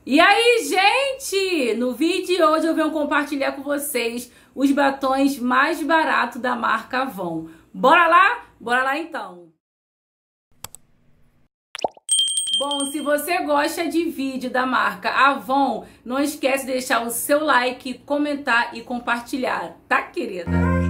E aí, gente? No vídeo de hoje eu venho compartilhar com vocês os batons mais baratos da marca Avon. Bora lá? Bora lá então! Bom, se você gosta de vídeo da marca Avon, não esquece de deixar o seu like, comentar e compartilhar, tá, querida?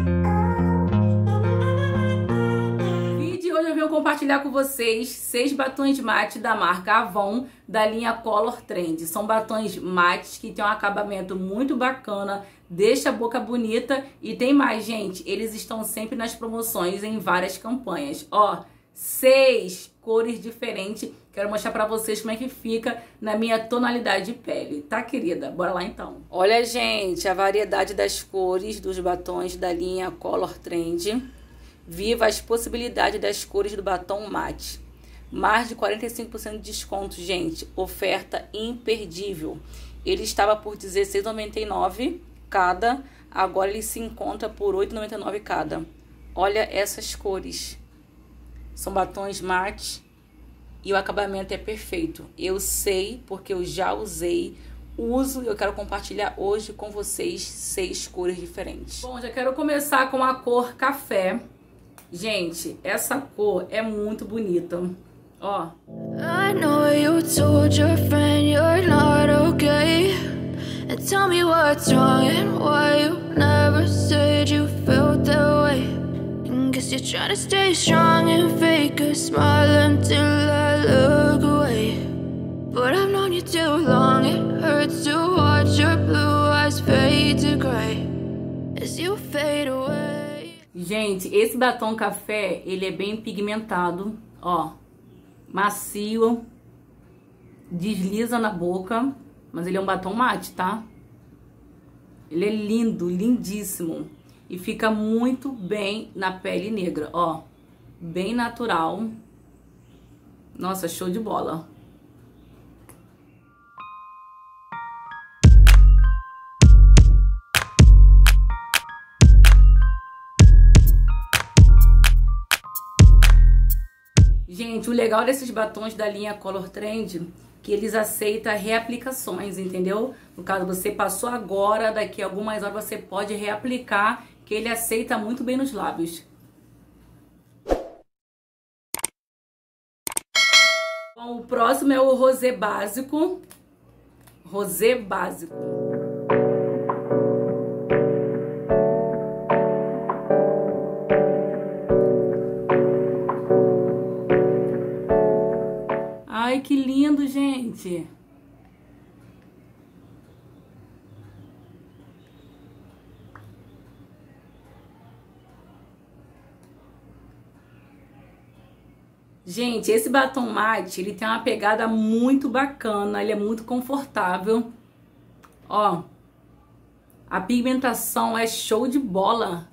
Hoje eu venho compartilhar com vocês 6 batons mate da marca Avon, da linha Color Trend. São batons mates que tem um acabamento muito bacana, deixa a boca bonita e tem mais, gente. Eles estão sempre nas promoções em várias campanhas. Ó, 6 cores diferentes. Quero mostrar pra vocês como é que fica na minha tonalidade de pele, tá, querida? Bora lá então. Olha, gente, a variedade das cores dos batons da linha Color Trend. Viva as possibilidades das cores do batom mate. Mais de 45% de desconto, gente. Oferta imperdível. Ele estava por R$16,99 cada. Agora ele se encontra por R$8,99 cada. Olha essas cores. São batons mate e o acabamento é perfeito. Eu sei porque eu já usei. Uso e eu quero compartilhar hoje com vocês 6 cores diferentes. Bom, já quero começar com a cor café. Gente, essa cor é muito bonita, ó. I know you told your friend you're not okay. And tell me what's wrong and why you never said you felt that way. And guess you're trying to stay strong and fake a smile until I look away. But I've known you too long, it hurts to watch your blue eyes fade to gray as you fade away. Gente, esse batom café, ele é bem pigmentado, ó, macio, desliza na boca, mas ele é um batom mate, tá? Ele é lindo, lindíssimo e fica muito bem na pele negra, ó, bem natural. Nossa, show de bola. Gente, o legal desses batons da linha Color Trend, que eles aceitam reaplicações, entendeu? No caso, você passou agora, daqui a algumas horas você pode reaplicar, que ele aceita muito bem nos lábios. Bom, o próximo é o rosé básico. Rosé básico. Ai, que lindo, gente. Gente, esse batom mate, ele tem uma pegada muito bacana, ele é muito confortável. Ó, a pigmentação é show de bola.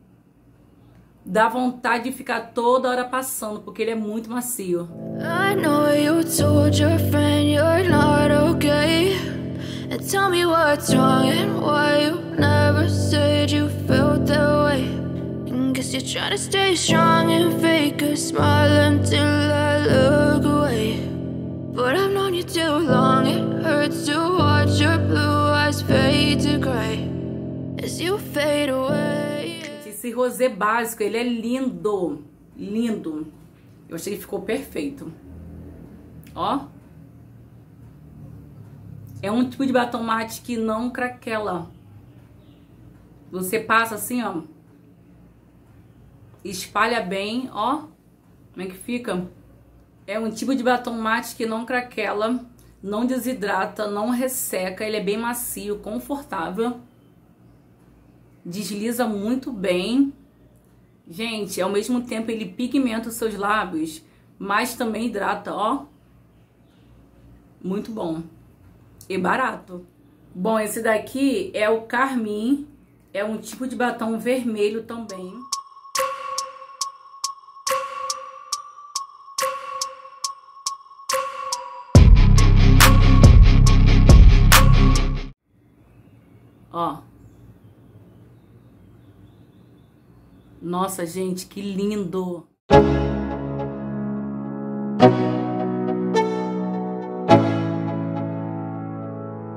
Dá vontade de ficar toda hora passando, porque ele é muito macio. I know you told your friend you're not okay. And tell me what's wrong and why you never said you felt that way. And guess you're trying to stay strong and fake a smile until I look away. But I've known you too long, it hurts to watch your blue eyes fade to gray as you fade away. Esse rosé básico, ele é lindo, lindo. Eu achei que ficou perfeito. Ó. É um tipo de batom mate que não craquela. Você passa assim, ó. Espalha bem, ó. Como é que fica? É um tipo de batom mate que não craquela, não desidrata, não resseca. Ele é bem macio, confortável. Desliza muito bem. Gente, ao mesmo tempo ele pigmenta os seus lábios, mas também hidrata, ó. Muito bom. E barato. Bom, esse daqui é o Carmim. É um tipo de batom vermelho também. Ó. Nossa, gente, que lindo!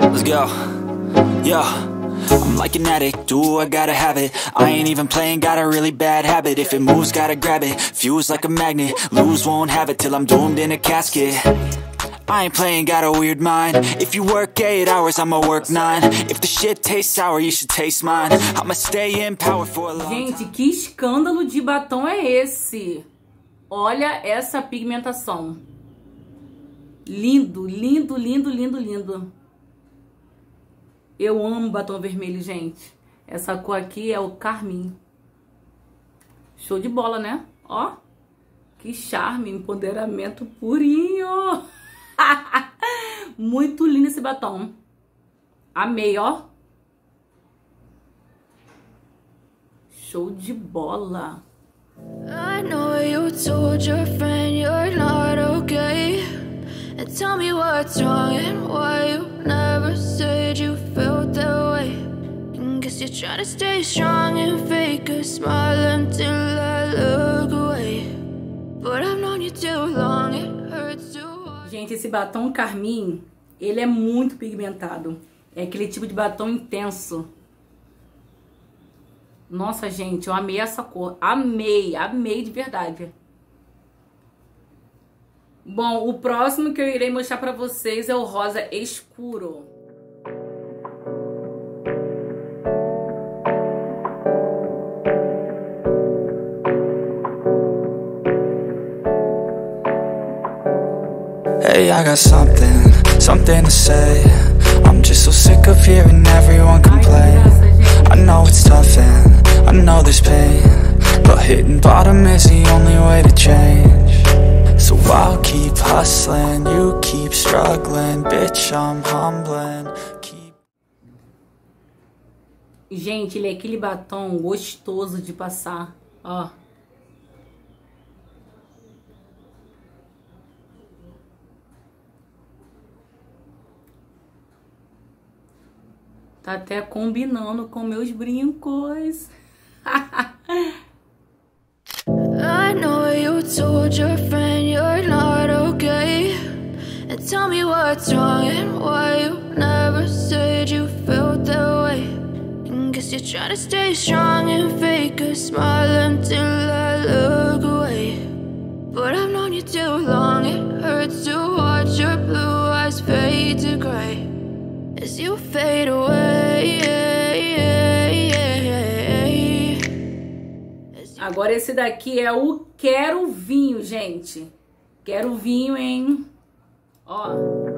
Let's go. Yo, I'm like an addict, do I gotta have it. I ain't even playing, got a really bad habit. If it moves, gotta grab it, fuse like a magnet. Lose, won't have it till I'm doomed in a casket. I ain't playing, got a weird mind. If you work 8 hours, I'ma work 9. If the shit tastes sour, you should taste mine. I'ma stay in power for a long time. Gente, que escândalo de batom é esse? Olha essa pigmentação. Lindo, lindo, lindo, lindo, lindo. Eu amo batom vermelho, gente. Essa cor aqui é o carmim. Show de bola, né? Ó, que charme, empoderamento purinho. Muito lindo esse batom. Amei, ó. Show de bola. I know you told your friend you're not okay. And tell me what's wrong and why you never said you felt that way. And guess you're trying to stay strong and fake a smile until I look away. But I've known you too long, it hurts to watch. Gente, esse batom carmim, ele é muito pigmentado. É aquele tipo de batom intenso. Nossa, gente, eu amei essa cor. Amei, amei de verdade. Bom, o próximo que eu irei mostrar pra vocês é o rosa escuro. Hey, I got something to say. I'm just so sick of hearing everyone complain. I know it's tough and I know there's pain, but hitting bottom is the only way to change. So I'll keep hustling, you keep struggling, bitch, I'm humbling. Gente, ele é aquele batom gostoso de passar, ó. Tá até combinando com meus brincos. I know you told your friend you're not okay. And tell me what's wrong and why you never said you felt that way. And guess you're trying to stay strong and fake a smile until I look away. But I've known you too long, it hurts to watch your blue eyes fade to gray as you fade away. Agora esse daqui é o Quero Vinho, gente. Quero vinho, hein? Ó.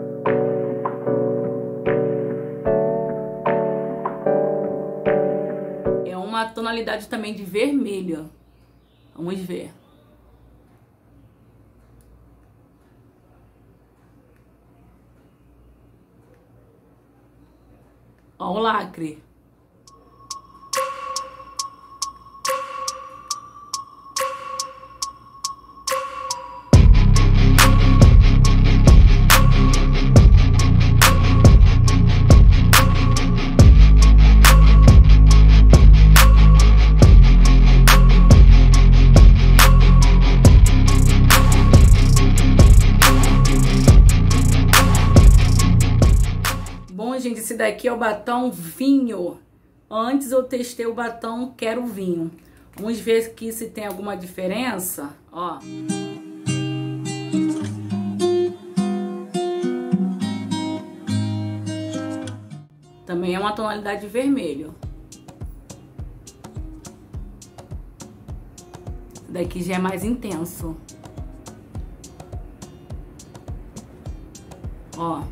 É uma tonalidade também de vermelho. Vamos ver. Ó o lacre. Gente, esse daqui é o batom vinho. Antes eu testei o batom Quero Vinho. Vamos ver aqui se tem alguma diferença. Ó. Também é uma tonalidade de vermelho. Esse daqui já é mais intenso. Ó.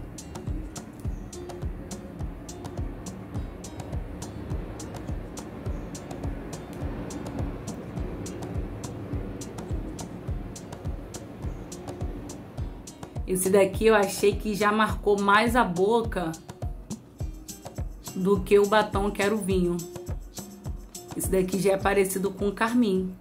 Esse daqui eu achei que já marcou mais a boca do que o batom Quero Vinho. Esse daqui já é parecido com o carmim.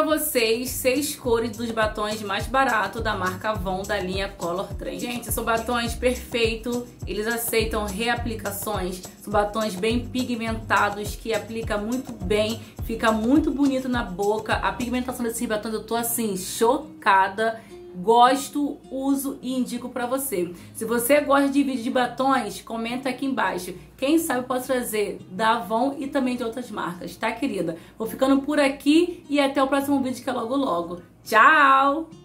pra vocês 6 cores dos batons mais baratos da marca Avon, da linha Color Trend. Gente, são batons perfeitos, eles aceitam reaplicações, são batons bem pigmentados, que aplica muito bem, fica muito bonito na boca. A pigmentação desses batons eu tô assim, chocada. Gosto, uso e indico pra você. Se você gosta de vídeo de batons, comenta aqui embaixo. Quem sabe eu posso trazer da Avon e também de outras marcas, tá, querida? Vou ficando por aqui e até o próximo vídeo, que é logo logo. Tchau!